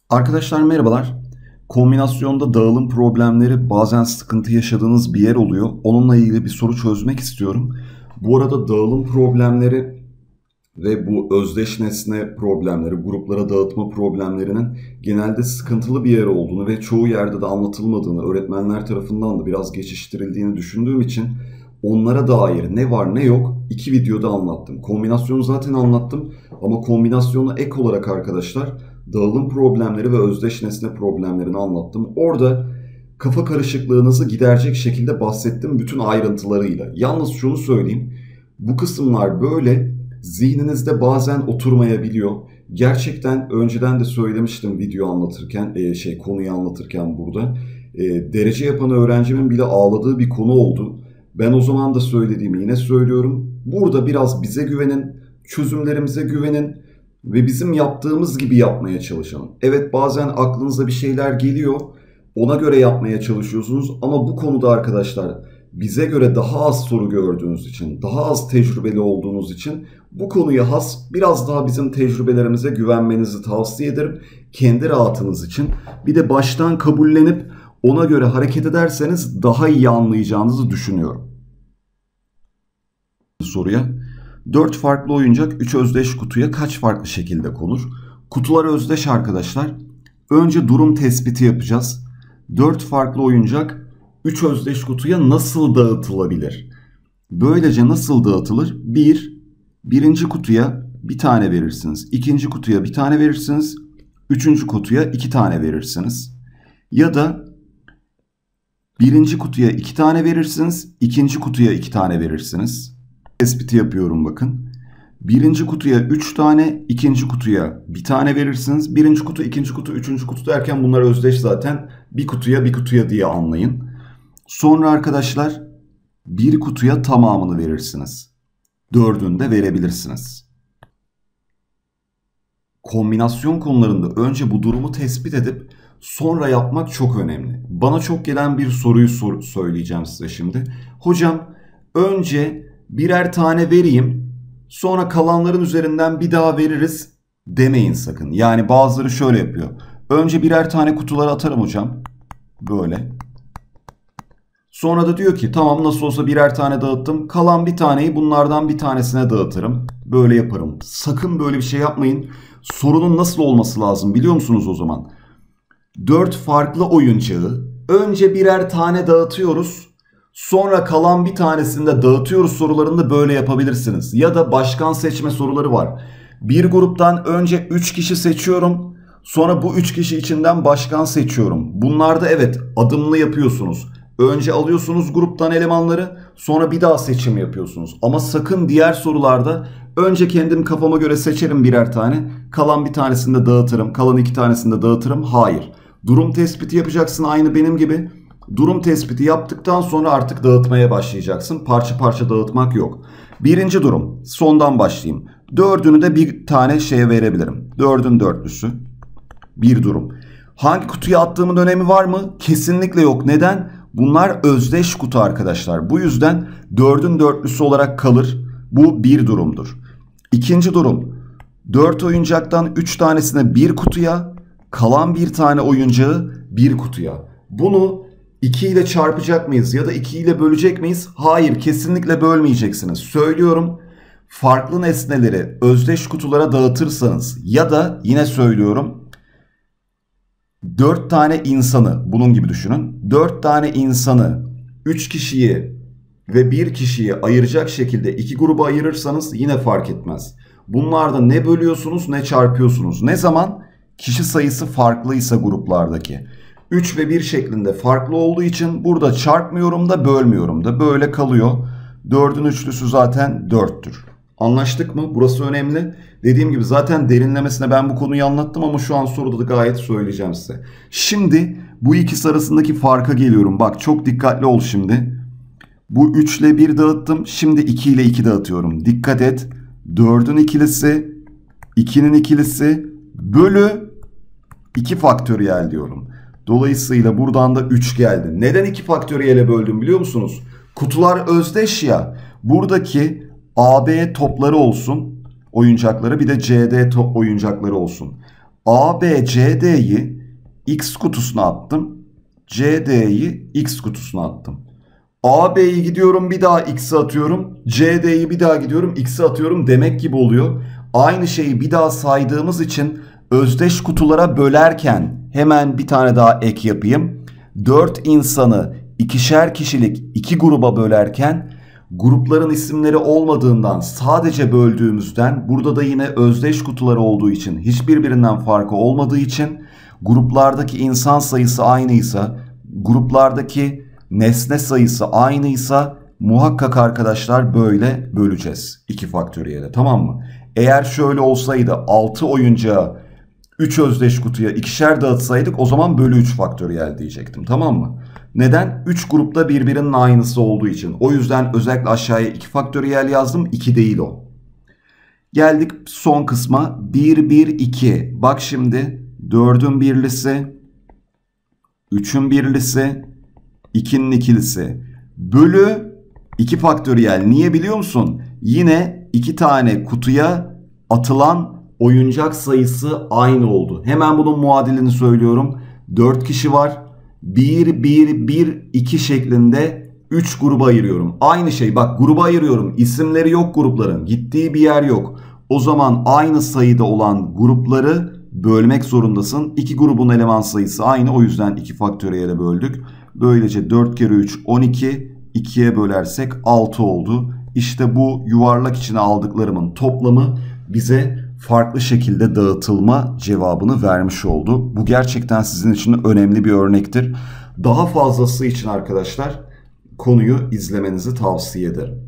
Arkadaşlar merhabalar. Kombinasyonda dağılım problemleri bazen sıkıntı yaşadığınız bir yer oluyor. Onunla ilgili bir soru çözmek istiyorum. Bu arada dağılım problemleri ve bu özdeş nesne problemleri, gruplara dağıtma problemlerinin genelde sıkıntılı bir yer olduğunu ve çoğu yerde de anlatılmadığını, öğretmenler tarafından da biraz geçiştirildiğini düşündüğüm için onlara dair ne var ne yok iki videoda anlattım. Kombinasyonu zaten anlattım ama kombinasyona ek olarak arkadaşlar dağılım problemleri ve özdeş nesne problemlerini anlattım. Orada kafa karışıklığınızı giderecek şekilde bahsettim bütün ayrıntılarıyla. Yalnız şunu söyleyeyim. Bu kısımlar böyle zihninizde bazen oturmayabiliyor. Gerçekten önceden de söylemiştim video anlatırken, konuyu anlatırken burada. Derece yapan öğrencimin bile ağladığı bir konu oldu. Ben o zaman da söylediğimi yine söylüyorum. Burada biraz bize güvenin, çözümlerimize güvenin ve bizim yaptığımız gibi yapmaya çalışalım. Evet, bazen aklınıza bir şeyler geliyor. Ona göre yapmaya çalışıyorsunuz ama bu konuda arkadaşlar bize göre daha az soru gördüğünüz için, daha az tecrübeli olduğunuz için bu konuya has biraz daha bizim tecrübelerimize güvenmenizi tavsiye ederim. Kendi rahatınız için. Bir de baştan kabullenip ona göre hareket ederseniz daha iyi anlayacağınızı düşünüyorum. Soruya 4 farklı oyuncak 3 özdeş kutuya kaç farklı şekilde konur? Kutular özdeş arkadaşlar. Önce durum tespiti yapacağız. 4 farklı oyuncak 3 özdeş kutuya nasıl dağıtılabilir? Böylece nasıl dağıtılır? Birinci kutuya bir tane verirsiniz. İkinci kutuya bir tane verirsiniz. Üçüncü kutuya 2 tane verirsiniz. Ya da birinci kutuya 2 tane verirsiniz. İkinci kutuya 2 tane verirsiniz. Tespiti yapıyorum bakın. Birinci kutuya 3 tane, ikinci kutuya bir tane verirsiniz. Birinci kutu, ikinci kutu, üçüncü kutu derken bunlar özdeş zaten. Bir kutuya diye anlayın. Sonra arkadaşlar bir kutuya tamamını verirsiniz. Dördünü de verebilirsiniz. Kombinasyon konularında önce bu durumu tespit edip sonra yapmak çok önemli. Bana çok gelen bir soruyu söyleyeceğim size şimdi. Hocam önce birer tane vereyim, sonra kalanların üzerinden bir daha veririz demeyin sakın. Yani bazıları şöyle yapıyor. Önce birer tane kutulara atarım hocam. Böyle. Sonra da diyor ki tamam nasıl olsa birer tane dağıttım. Kalan bir taneyi bunlardan bir tanesine dağıtırım. Böyle yaparım. Sakın böyle bir şey yapmayın. Sorunun nasıl olması lazım biliyor musunuz o zaman? 4 farklı oyuncağı önce birer tane dağıtıyoruz. Sonra kalan bir tanesini de dağıtıyoruz sorularında böyle yapabilirsiniz. Ya da başkan seçme soruları var. Bir gruptan önce 3 kişi seçiyorum. Sonra bu 3 kişi içinden başkan seçiyorum. Bunlarda evet adımlı yapıyorsunuz. Önce alıyorsunuz gruptan elemanları, sonra bir daha seçim yapıyorsunuz. Ama sakın diğer sorularda önce kendim kafama göre seçerim birer tane, kalan bir tanesini de dağıtırım, kalan 2 tanesini de dağıtırım. Hayır. Durum tespiti yapacaksın aynı benim gibi. Durum tespiti yaptıktan sonra artık dağıtmaya başlayacaksın. Parça parça dağıtmak yok. Birinci durum. Sondan başlayayım. Dördünü de bir tane şeye verebilirim. Dördün dörtlüsü. Bir durum. Hangi kutuya attığımın önemi var mı? Kesinlikle yok. Neden? Bunlar özdeş kutu arkadaşlar. Bu yüzden dördün dörtlüsü olarak kalır. Bu bir durumdur. İkinci durum. 4 oyuncaktan 3 tanesine bir kutuya, kalan bir tane oyuncağı bir kutuya. Bunu 2 ile çarpacak mıyız ya da 2 ile bölecek miyiz? Hayır, kesinlikle bölmeyeceksiniz. Söylüyorum, farklı nesneleri özdeş kutulara dağıtırsanız ya da yine söylüyorum 4 tane insanı bunun gibi düşünün. 4 tane insanı 3 kişiyi ve 1 kişiyi ayıracak şekilde 2 gruba ayırırsanız yine fark etmez. Bunlarda ne bölüyorsunuz ne çarpıyorsunuz. Ne zaman? Kişi sayısı farklıysa gruplardaki. 3 ve 1 şeklinde farklı olduğu için burada çarpmıyorum da bölmüyorum da böyle kalıyor. 4'ün üçlüsü zaten 4'tür. Anlaştık mı? Burası önemli. Dediğim gibi zaten derinlemesine ben bu konuyu anlattım ama şu an soruda da gayet söyleyeceğim size. Şimdi bu ikisi arasındaki farka geliyorum. Bak çok dikkatli ol şimdi. Bu 3 ile 1 dağıttım. Şimdi 2 ile 2 dağıtıyorum. Dikkat et. 4'ün ikilisi, 2'nin ikilisi bölü 2 faktöriyel diyorum. Dolayısıyla buradan da 3 geldi. Neden 2 faktöriyele böldüm biliyor musunuz? Kutular özdeş ya. Buradaki AB topları olsun oyuncakları, bir de CD top oyuncakları olsun. A, B, C, D'yi X kutusuna attım. C, D'yi X kutusuna attım. A, B'yi gidiyorum bir daha X'e atıyorum. C, D'yi bir daha gidiyorum X'e atıyorum demek gibi oluyor. Aynı şeyi bir daha saydığımız için özdeş kutulara bölerken hemen bir tane daha ek yapayım. 4 insanı ikişer kişilik 2 gruba bölerken grupların isimleri olmadığından sadece böldüğümüzden burada da yine özdeş kutular olduğu için hiçbirbirinden farkı olmadığı için gruplardaki insan sayısı aynıysa gruplardaki nesne sayısı aynıysa muhakkak arkadaşlar böyle böleceğiz 2 faktöriyele, tamam mı? Eğer şöyle olsaydı 6 oyuncağı 3 özdeş kutuya ikişer dağıtsaydık o zaman bölü 3 faktöriyel diyecektim, tamam mı? Neden? 3 grupta birbirinin aynısı olduğu için. O yüzden özellikle aşağıya 2 faktöriyel yazdım. 2 değil o. Geldik son kısma. 1, 1, 2. Bak şimdi 4'ün birlisi, 3'ün birlisi, 2'nin ikilisi. Bölü 2 faktöriyel. Niye biliyor musun? Yine 2 tane kutuya atılan oyuncak sayısı aynı oldu. Hemen bunun muadilini söylüyorum. 4 kişi var. 1, 1, 1, 2 şeklinde 3 gruba ayırıyorum. Aynı şey, bak gruba ayırıyorum. İsimleri yok grupların. Gittiği bir yer yok. O zaman aynı sayıda olan grupları bölmek zorundasın. 2 grubun eleman sayısı aynı. O yüzden 2 faktöriyele böldük. Böylece 4 kere 3 12. 2'ye bölersek 6 oldu. İşte bu yuvarlak içine aldıklarımın toplamı bize farklı şekilde dağıtılma cevabını vermiş oldu. Bu gerçekten sizin için önemli bir örnektir. Daha fazlası için arkadaşlar konuyu izlemenizi tavsiye ederim.